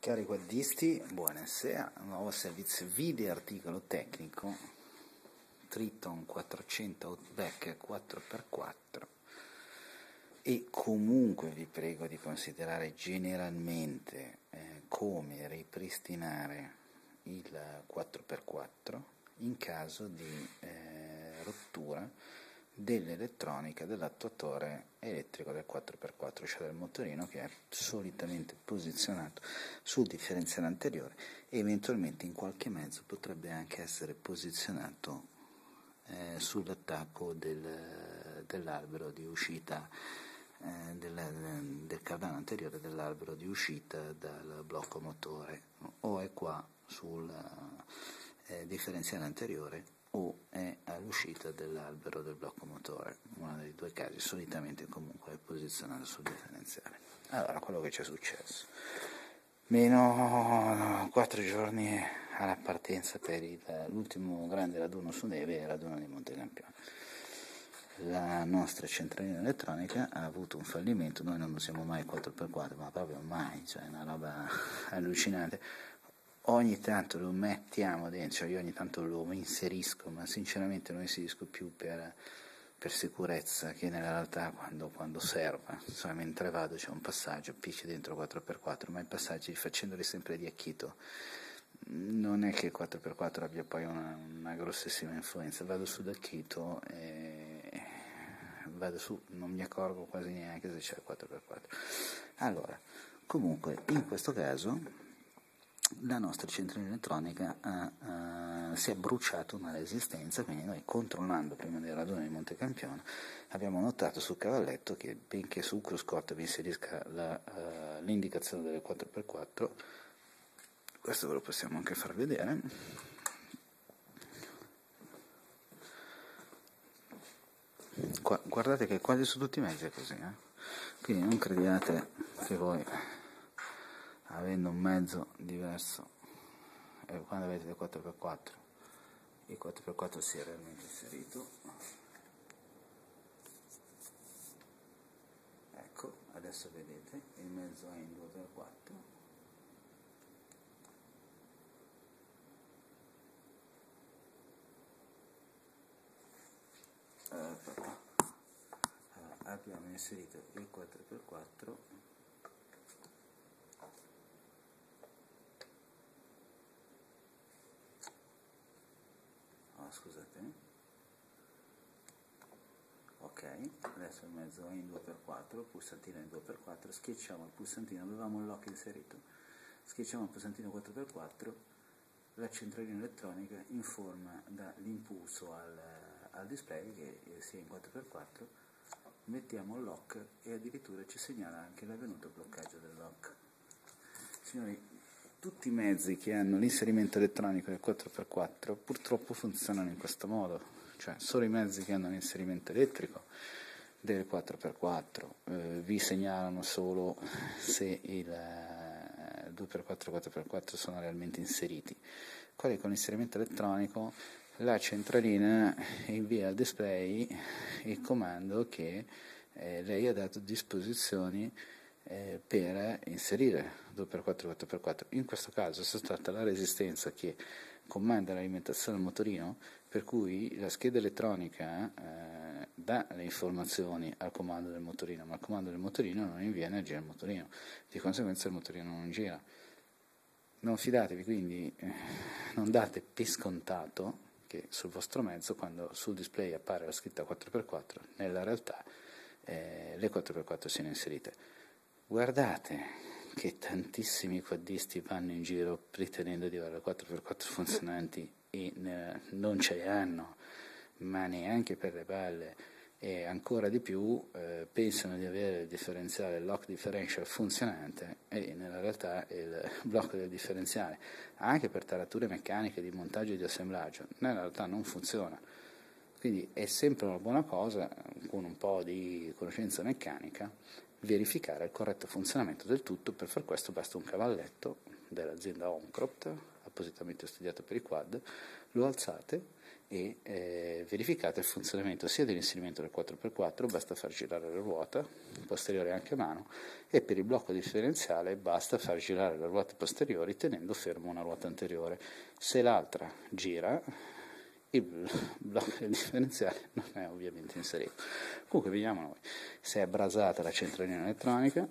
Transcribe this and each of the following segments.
Cari quaddisti, buonasera, nuovo servizio video articolo tecnico Triton 400 Outback 4x4 e comunque vi prego di considerare generalmente come ripristinare il 4x4 in caso di rottura dell'elettronica dell'attuatore elettrico del 4x4, cioè del motorino che è solitamente posizionato sul differenziale anteriore e eventualmente in qualche mezzo potrebbe anche essere posizionato sull'attacco dell'albero di uscita del cardano anteriore dell'albero di uscita dal blocco motore, o è qua sul differenziale anteriore o è all'uscita dell'albero del blocco motore. Uno dei due casi, solitamente comunque è posizionato sul differenziale. Allora, quello che ci è successo: meno 4 giorni alla partenza per l'ultimo grande raduno su neve, il raduno di Monte Campione. La nostra centralina elettronica ha avuto un fallimento. Noi non usiamo mai 4x4, ma proprio mai, cioè è una roba allucinante. Ogni tanto lo mettiamo dentro, cioè io ogni tanto lo inserisco, ma sinceramente non inserisco più per sicurezza, che nella realtà quando serve, insomma, mentre vado c'è un passaggio, picci dentro 4x4, ma i passaggi facendoli sempre di acchito non è che il 4x4 abbia poi una grossissima influenza. Vado su d'acchito e vado su, non mi accorgo quasi neanche se c'è il 4x4. Allora, comunque, in questo caso la nostra centralina elettronica si è bruciata una resistenza, quindi noi, controllando prima del raduno di Monte Campione, abbiamo notato sul cavalletto che, benché sul cruscotto vi inserisca l'indicazione del 4x4, questo ve lo possiamo anche far vedere, guardate che quasi su tutti i mezzi è così, quindi non crediate che voi, avendo un mezzo diverso, quando avete il 4x4, il 4x4 si è realmente inserito. Ecco, adesso vedete, il mezzo è in 2x4, allora, abbiamo inserito il 4x4 scusate, ok, adesso il mezzo è in 2x4, il pulsantino è in 2x4, schiacciamo il pulsantino, avevamo il lock inserito, schiacciamo il pulsantino 4x4, la centralina elettronica informa dall'impulso al display che sia in 4x4, mettiamo il lock e addirittura ci segnala anche l'avvenuto bloccaggio del lock. Signori, tutti i mezzi che hanno l'inserimento elettronico del 4x4 purtroppo funzionano in questo modo, cioè solo i mezzi che hanno l'inserimento elettrico del 4x4 vi segnalano solo se il 2x4 e 4x4 sono realmente inseriti. Quelli con l'inserimento elettronico, la centralina invia al display il comando che lei ha dato disposizioni per inserire 2x4 e 4x4. In questo caso si tratta della resistenza che comanda l'alimentazione del motorino, per cui la scheda elettronica dà le informazioni al comando del motorino, ma il comando del motorino non invia energia al motorino, di conseguenza il motorino non gira. Non fidatevi, quindi non date per scontato che sul vostro mezzo, quando sul display appare la scritta 4x4, nella realtà le 4x4 siano inserite. Guardate che tantissimi quaddisti vanno in giro ritenendo di avere 4x4 funzionanti e non ce le hanno, ma neanche per le balle, e ancora di più pensano di avere il differenziale lock differential funzionante e nella realtà il blocco del differenziale, anche per tarature meccaniche di montaggio e di assemblaggio, nella realtà non funziona. Quindi è sempre una buona cosa, con un po' di conoscenza meccanica, verificare il corretto funzionamento del tutto. Per far questo basta un cavalletto dell'azienda Omcroft, appositamente studiato per i quad, lo alzate e verificate il funzionamento sia dell'inserimento del 4x4, basta far girare la ruota posteriore anche a mano, e per il blocco differenziale basta far girare le ruote posteriori tenendo fermo una ruota anteriore. Se l'altra gira, il blocco del differenziale non è ovviamente inserito. Comunque vediamo noi, se è brasata la centralina elettronica,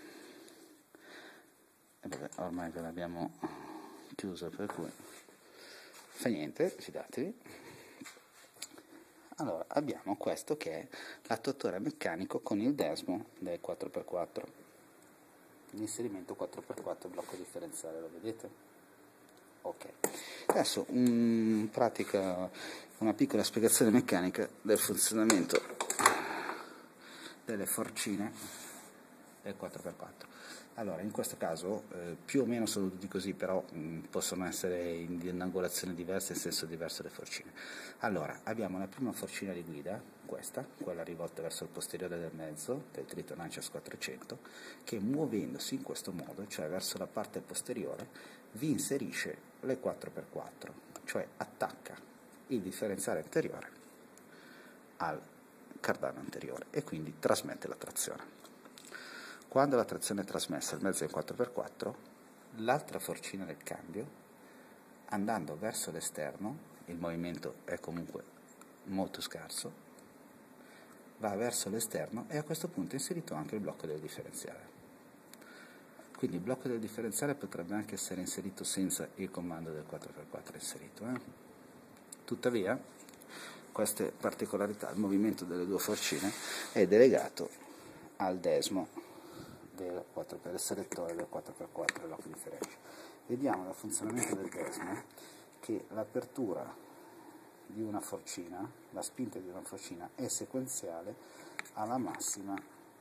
e vabbè, ormai ve l'abbiamo chiusa, per cui fa niente, fidatevi. Allora, abbiamo questo che è l'attuatore meccanico con il desmo del 4x4, l'inserimento 4x4 blocco differenziale, lo vedete? Ok, adesso in pratica una piccola spiegazione meccanica del funzionamento delle forcine del 4x4. Allora, in questo caso più o meno sono tutti così, però possono essere in angolazioni diverse, in senso diverso le forcine. Allora, abbiamo la prima forcina di guida, quella rivolta verso il posteriore del mezzo, del Triton Ancias 400, che muovendosi in questo modo, cioè verso la parte posteriore, vi inserisce le 4x4, cioè attacca il differenziale anteriore al cardano anteriore e quindi trasmette la trazione. Quando la trazione è trasmessa, il mezzo è in 4x4, l'altra forcina del cambio, andando verso l'esterno, il movimento è comunque molto scarso, va verso l'esterno e a questo punto è inserito anche il blocco del differenziale. Quindi il blocco del differenziale potrebbe anche essere inserito senza il comando del 4x4 inserito. Tuttavia, queste particolarità, il movimento delle due forcine è delegato al desmo del 4 per il selettore del 4x4 lock differential. Vediamo dal funzionamento del desmo che l'apertura di una forcina, la spinta di una forcina è sequenziale alla massima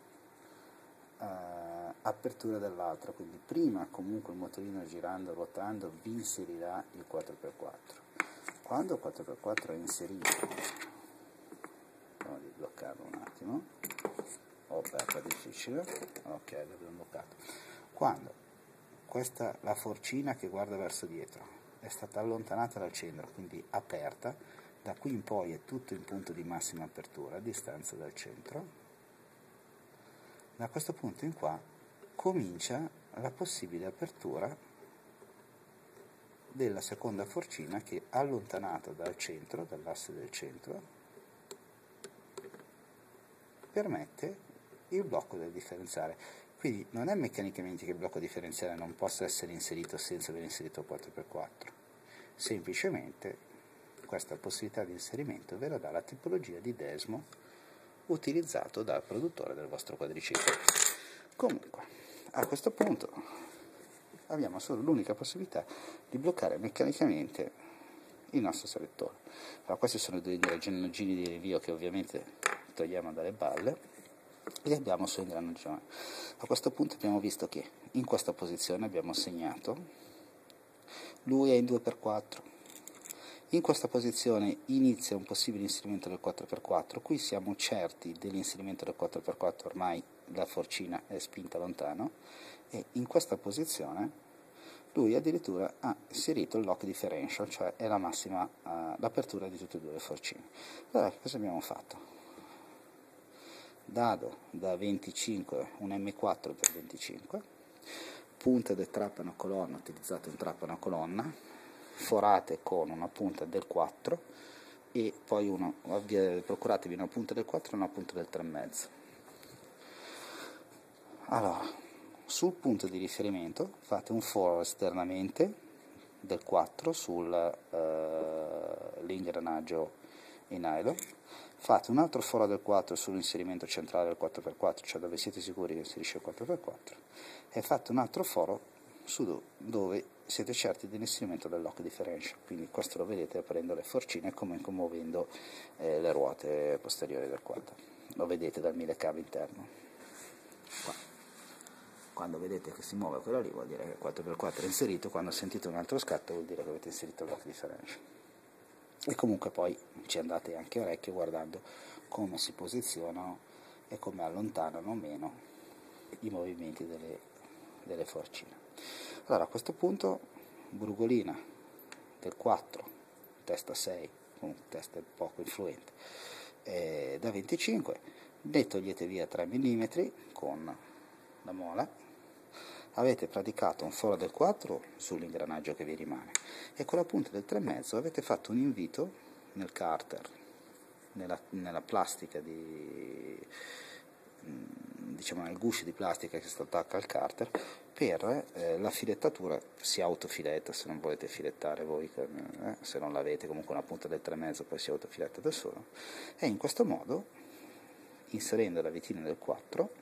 apertura dell'altra, quindi prima comunque il motorino girando, ruotando vi inserirà il 4x4. Quando il 4x4 è inserito, andiamo a bloccarlo un attimo. È difficile, ok, l'abbiamo bloccato. Quando la forcina che guarda verso dietro è stata allontanata dal centro, quindi aperta, da qui in poi è tutto in punto di massima apertura, a distanza dal centro, da questo punto in qua comincia la possibile apertura della seconda forcina che, allontanata dal centro, dall'asse del centro, permette il blocco del differenziale. Quindi non è meccanicamente che il blocco differenziale non possa essere inserito senza aver inserito 4x4, semplicemente questa possibilità di inserimento ve la dà la tipologia di desmo utilizzato dal produttore del vostro quadriciclo. Comunque, a questo punto abbiamo solo l'unica possibilità di bloccare meccanicamente il nostro selettore. Allora, questi sono due ingranaggi di rinvio che ovviamente togliamo dalle balle e abbiamo su ingranaggione. A questo punto abbiamo visto che in questa posizione abbiamo segnato, lui è in 2x4, in questa posizione inizia un possibile inserimento del 4x4, qui siamo certi dell'inserimento del 4x4, ormai la forcina è spinta lontano, e in questa posizione lui addirittura ha inserito il lock differential, cioè è la massima l'apertura di tutte e due le forcine. Allora, cosa abbiamo fatto? Dado da 25 un M4 per 25, punta del trapano colonna, utilizzato un trapano colonna, forate con una punta del 4 e poi procuratevi una punta del 4 e una punta del 3,5. Allora, sul punto di riferimento fate un foro esternamente del 4 sull'ingranaggio in nylon, fate un altro foro del 4 sull'inserimento centrale del 4x4, cioè dove siete sicuri che inserisce il 4x4, e fate un altro foro su dove siete certi dell'inserimento del lock differential. Quindi questo lo vedete aprendo le forcine come muovendo le ruote posteriori del quad. Lo vedete dal 1000 cavi interno. Qua. Quando vedete che si muove quello lì vuol dire che il 4x4 è inserito, quando sentite un altro scatto vuol dire che avete inserito il lock differential. E comunque poi ci andate anche orecchio guardando come si posizionano e come allontanano o meno i movimenti delle forcine. Allora, a questo punto brugolina del 4, testa 6, comunque testa poco influente, da 25, ne togliete via 3 mm con la mola, avete praticato un foro del 4 sull'ingranaggio che vi rimane e con la punta del 3,5 avete fatto un invito nel carter, nella plastica diciamo nel guscio di plastica che si attacca al carter, per la filettatura. Si autofiletta se non volete filettare voi, se non l'avete, comunque una punta del 3,5 poi si autofiletta da solo, e in questo modo, inserendo la vitina del 4,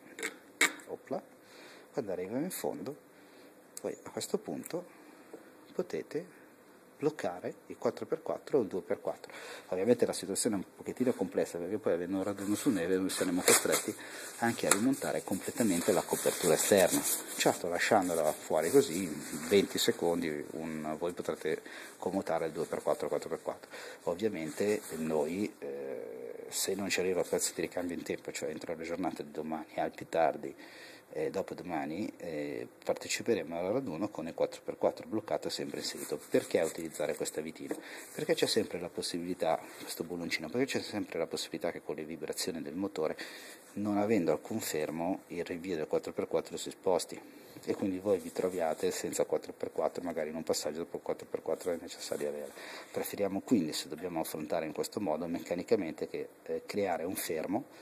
quando arriva in fondo, poi a questo punto potete bloccare il 4x4 o il 2x4. Ovviamente la situazione è un pochettino complessa, perché poi avendo un raduno su neve noi saremo costretti anche a rimontare completamente la copertura esterna, certo lasciandola fuori così in 20 secondi voi potrete commutare il 2x4 o 4x4. Ovviamente noi se non ci arriva il pezzo di ricambio in tempo, cioè entro la giornata di domani al più tardi dopodomani, parteciperemo al raduno con il 4x4 bloccato sempre inserito. Perché utilizzare questa vitina? Perché c'è sempre la possibilità, questo bulloncino, perché c'è sempre la possibilità che con le vibrazioni del motore, non avendo alcun fermo, il rinvio del 4x4 si sposti e quindi voi vi troviate senza 4x4, magari in un passaggio dopo il 4x4 è necessario avere. Preferiamo quindi, se dobbiamo affrontare in questo modo meccanicamente, che creare un fermo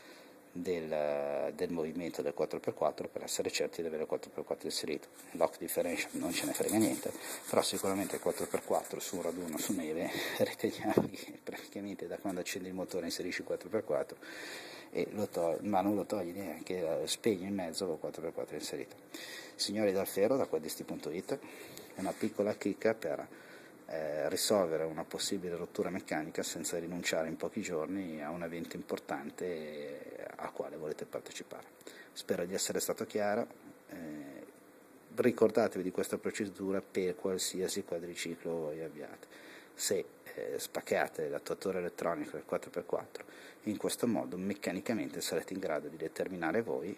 del movimento del 4x4 per essere certi di avere il 4x4 inserito. Lock differential non ce ne frega niente, però sicuramente il 4x4 su un raduno su neve riteniamo che praticamente da quando accendi il motore inserisci il 4x4 e ma non lo togli neanche, spegni in mezzo col 4x4 inserito. Signori dal ferro, da quadisti.it, è una piccola chicca per risolvere una possibile rottura meccanica senza rinunciare in pochi giorni a un evento importante al quale volete partecipare. Spero di essere stato chiaro. Ricordatevi di questa procedura per qualsiasi quadriciclo voi abbiate. Se spaccate l'attuatore elettronico del 4x4, in questo modo meccanicamente sarete in grado di determinare voi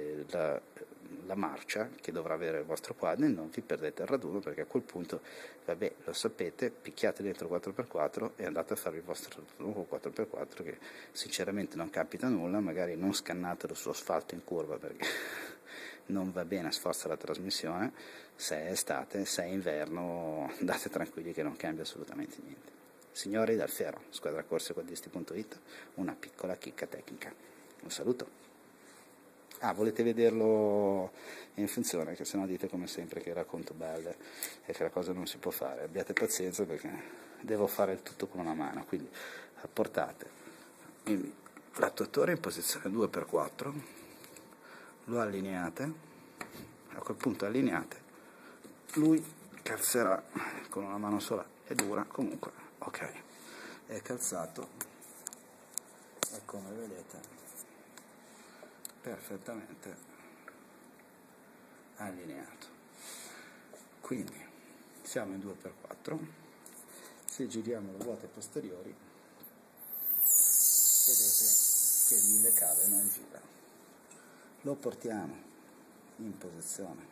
la marcia che dovrà avere il vostro quad e non vi perdete il raduno, perché a quel punto, vabbè, lo sapete, picchiate dentro il 4x4 e andate a fare il vostro raduno col 4x4, che sinceramente non capita nulla. Magari non scannatelo su asfalto in curva perché non va bene, sforza la trasmissione. Se è estate, se è inverno, andate tranquilli che non cambia assolutamente niente. Signori dal ferro, squadracorsequadristi.it, una piccola chicca tecnica. Un saluto. Volete vederlo in funzione, che sennò dite come sempre che racconto belle e che la cosa non si può fare. Abbiate pazienza perché devo fare il tutto con una mano, quindi portate l'attuatore in posizione 2x4, lo allineate, a quel punto allineate, lui calzerà con una mano sola, è dura comunque, ok, è calzato e come vedete perfettamente allineato. Quindi siamo in 2x4, se giriamo le ruote posteriori vedete che il 1000 cave non gira. Lo portiamo in posizione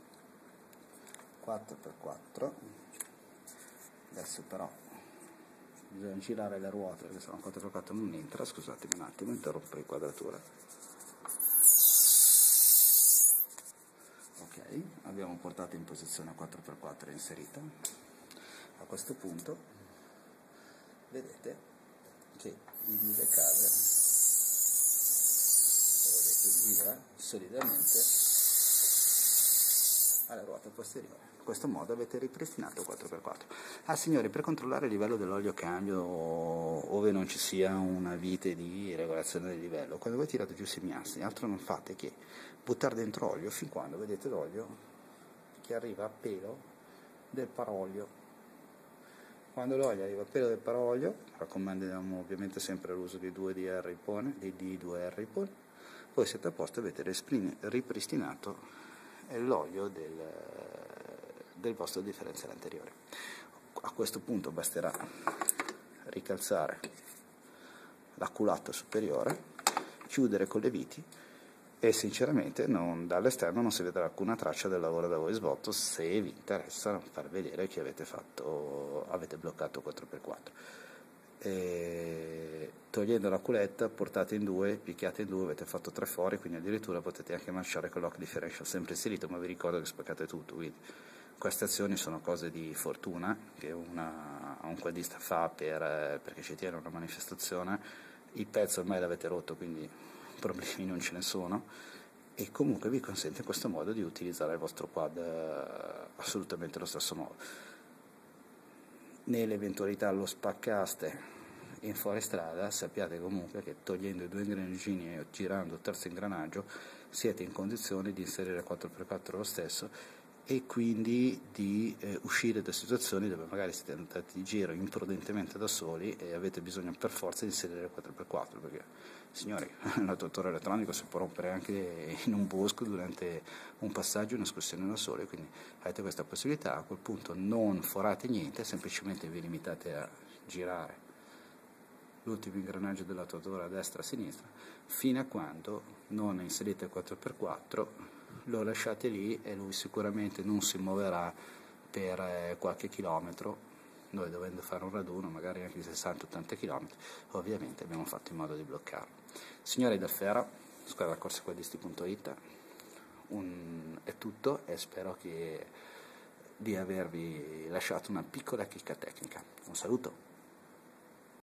4x4, adesso però bisogna girare le ruote perché se no 4x4 non entra. Scusatemi un attimo, interrompo l'inquadratura. Ok, abbiamo portato in posizione 4x4 inserita. A questo punto vedete che il 1000 cave, vedete, gira solidamente alla ruota posteriore. In questo modo avete ripristinato il 4x4. Signori, per controllare il livello dell'olio cambio, ove non ci sia una vite di regolazione del livello, quando voi tirate giù i semiassi, altro non fate che buttare dentro olio fin quando vedete l'olio che arriva a pelo del paraolio. Quando l'olio arriva a pelo del paraolio, raccomandiamo ovviamente sempre l'uso di 2DR Ipone, di D2R Ipone, voi siete a posto e avete ripristinato l'olio del vostro differenziale anteriore. A questo punto basterà ricalzare la culatta superiore, chiudere con le viti e sinceramente dall'esterno non si vedrà alcuna traccia del lavoro da voi svolto, se vi interessa far vedere che avete bloccato 4x4. Togliendo la culetta, portate in due, picchiate in due, avete fatto 3 fori, quindi addirittura potete anche manciare con lock differential sempre inserito, ma vi ricordo che spaccate tutto, quindi queste azioni sono cose di fortuna che un quadista fa perché ci tiene una manifestazione. Il pezzo ormai l'avete rotto, quindi problemi non ce ne sono, e comunque vi consente in questo modo di utilizzare il vostro quad assolutamente allo stesso modo. Nell'eventualità lo spaccaste in fuoristrada, sappiate comunque che togliendo i 2 ingranaggini e girando il terzo ingranaggio siete in condizione di inserire 4x4 lo stesso, e quindi di uscire da situazioni dove magari siete andati di giro imprudentemente da soli e avete bisogno per forza di inserire 4x4, perché signori, l'attuatore elettronico si può rompere anche in un bosco durante un passaggio, un'escursione da soli, quindi avete questa possibilità. A quel punto non forate niente, semplicemente vi limitate a girare l'ultimo ingranaggio dell'attuatore a destra e a sinistra fino a quando non inserite il 4x4, lo lasciate lì e lui sicuramente non si muoverà per qualche chilometro. Noi, dovendo fare un raduno magari anche di 60-80 km, ovviamente abbiamo fatto in modo di bloccarlo. Signori del Fera, squadra corsequadisti.it, è tutto, e spero di avervi lasciato una piccola chicca tecnica. Un saluto.